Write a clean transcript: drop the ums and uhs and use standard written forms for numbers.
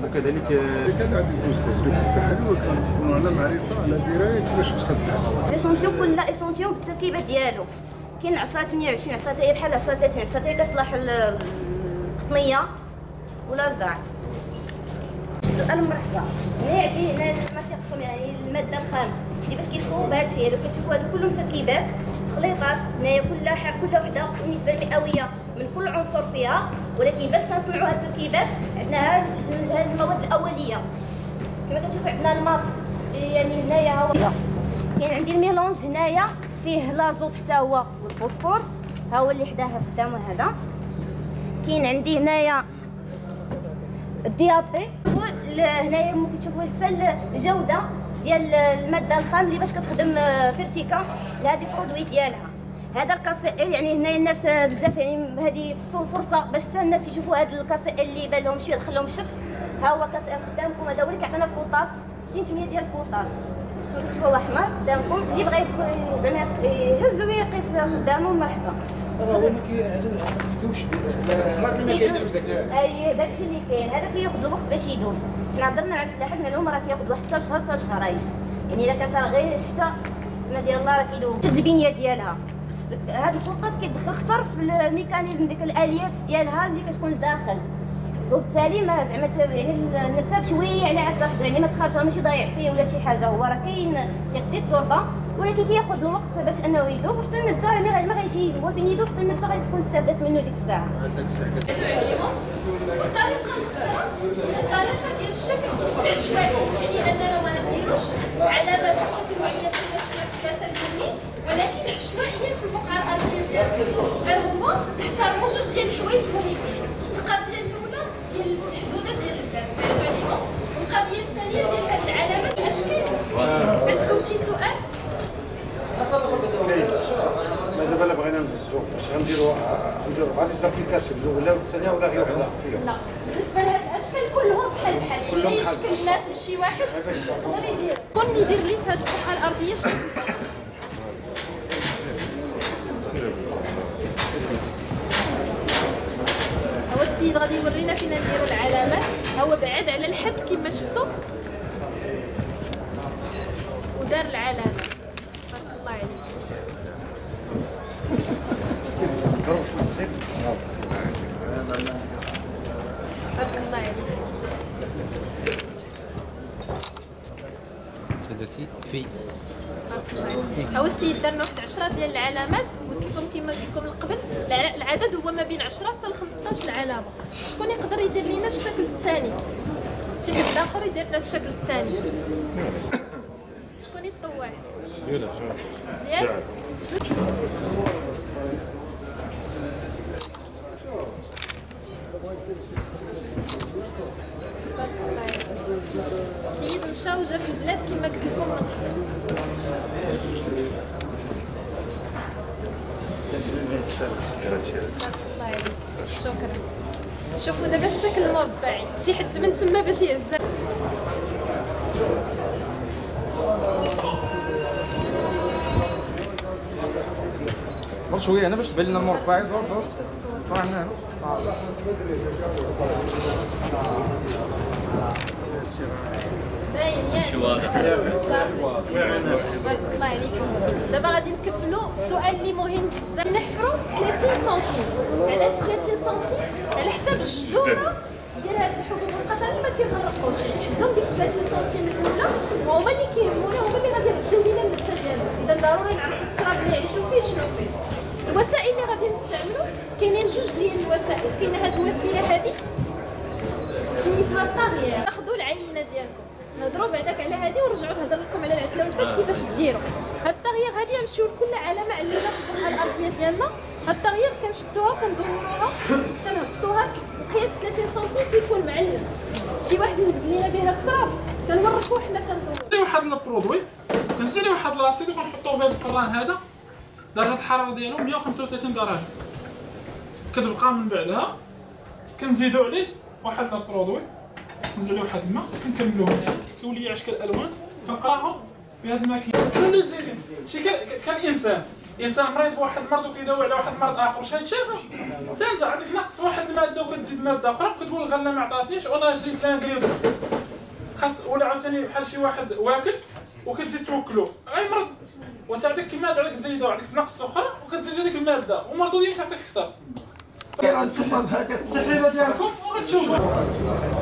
وكذلك كان عندي الاستاذ دوك التحاليل وكنكونوا على معرفه على درايه كيفاش خصها تتعامل. ليشونتيون كل ايشونتيون بالتركيبه ديالو. كاين 10 28 10 حتى هي بحال 10 30 10 حتى هي كتصلح القطنيه ولا الزرع. سؤال مرحبا. هنا عندي هنا الماتيغ يعني الماده الخام اللي باش كيتصوب هذا الشيء. هادو كتشوفوا هادو كلهم تركيبات تخليطات. هنايا كل وحده النسبه المئويه من كل عنصر فيها، ولكن باش كنصنعوا هاد التركيبات عندنا هاد المواد الاوليه كما كتشوفوا. عندنا الماء يعني هنايا هو كاين عندي الميلونج هنايا فيه لازوت حتى هو والفوسفور ها هو اللي حداه قدامه هذا. كاين عندي هنايا الديابي. هنايا ممكن تشوفوا حتى الجوده ديال الماده الخام اللي باش كتخدم فيرتيكا لهذه البرودوي ديالها. هذا الكاسيل يعني هنايا الناس بزاف يعني هذه فرصه باش حتى الناس يشوفوا هذا الكاسيل اللي بان لهم شويه دخل لهم شك. ها هو كاسيل قدامكم هذا هو اللي كيعطينا البوطاس 60% ديال البوطاس. كتشوفوا هو احمر قدامكم اللي بغى يدخل زعما يهز ويقيس قدامه مرحبا. هذا ما كيذوبش الاحمر اللي ما كيذوبش اي داكشي اللي كاين. هذا كياخذ الوقت باش يذوب. حنا هضرنا على الفلاحات قال لهم راه كياخذ واحد حتى شهر حتى شهرين. يعني الا كانت غير الشتاء ما ديال الله راه كيذوب. شد البنيه ديالها. هذا البوطاس كيدخل اكثر في الميكانيزم ديك الاليات ديالها اللي كتكون داخل، وبالتالي ما زعما يعني النبته بشويه يعني عاد تاخذ يعني ما تخرجش ماشي ضايع فيه ولا شي حاجه. هو راه كاين كيخدي التربه ولكن كياخذ الوقت باش انه يذوب، وحتى النبته راه ما غيجي هو فين يذوب حتى النبته غادي تكون استفدت منه ديك الساعه. الطريقه ديال الشكل العشوائي يعني اننا ما نديروش علامات بشكل معين باش ثلاثه الجنين، ولكن عشوائيا في البقعه الارضيه ديالهم. غير هما احترموا جوج ديال الحوايج مهمين. القضيه الاولى ديال الحدوده ديال البلاد والقضيه الثانيه ديال هذه العلامات الاشكال. عندكم شي سؤال؟ ماذا بلا بغينا نهزو واش غنديروا غادي زابليكاسيون الاولى والثانيه ولا غير وحده فيهم؟ لا بالنسبه لهاد الاشكال كلهم بحال يعني اي شكل مناسب شي واحد يقدر يدير. كون يدير لي في هاد البقعه الارضيه شكل. هو السيد غادي يورينا فين نديروا العلامات. هو بعاد على الحد كما شفتوا ودار العلامات. تبارك الله عليك. تبارك الله عليك. درتي في تبارك الله عليك. هو السيد دار واحد 10 ديال العلامات. قلت لكم كما قلت لكم من قبل العدد هو ما بين 10 حتى ل 15 علامه. شكون يقدر يدير لنا الشكل الثاني؟ شي حد اخر يدير لنا الشكل الثاني. شكون يتطوع؟ ديال السيد مشى وجا في البلاد كما قلت لكم من قبل. الله عليك. شكرا. شوفوا دابا الشكل المربعي شي حد من تما باش يهز. غير شويه هنا باش تبان لنا مربعي. دور طلع هنا باين ياك تبارك الله عليكم. دابا غادي نكملوا السؤال اللي مهم بزاف. نحفروا 30 سنتيم. علاش 30 سنتيم؟ على حساب الجذوره ديال هاد الحبوب والقطن ما كيغرقوش. حدهم ديك 30 سنتيم الاولى وهما اللي كيهمونا، هما اللي غادي يردوا لينا النبته ديالنا. اذا ضروري نعرفوا التراب اللي يعيشوا فيه شنو فيه. الوسائل اللي غادي نستعملوا كاينين جوج ديال الوسائل. كاينه هاد الوسيله هذه سميتها الطاغيه. ناخذوا العينه ديالكم نهضروا بعداك على هذه ونرجعوا نهضر لكم على العتله والفاس كيفاش ديروا. هاد الطاغيه غادي نمشيو لكل علامه علمنا في البقعه الارضيه ديالنا. هاد الطاغيه كنشدوها كندوروها كنهبطوها قياس 30 سنتيم كيكون معلم. شي واحد يجبد لينا بها التراب كنوركو حنا كندورو. واحد البرودوي كنزيدو ليه واحد لاسيد وكنحطوه في هذا القران هذا. درجه الحراره ديالو 135 درجه. كتبقى من بعدها كنزيدو عليه واحد البرودوي نزيدو عليه واحد الماء كنكملوه هنا كيولي اشكال الوان كنقراها بهذا الماكينه. شنو اللي نزيد شي كان انسان انسان مريض بواحد المرض وكيداوي على واحد المرض اخر واش غيتشافى؟ حتى انت عندك نقص واحد الماده وكتزيد ماده اخرى كتقول الغله ما عطاتنيش وانا شريت لانكريد خاص. ولا عاوتاني بحال شي واحد واكل وكتزيد توكلو غيمرض، وانت عندك الماده عندك زايده وعندك نقص اخرى وكتزيد هذيك الماده ومرضو ديالك تعطيك اكثر. انتم بهذاك التحليله ديالكم وغتشوفوا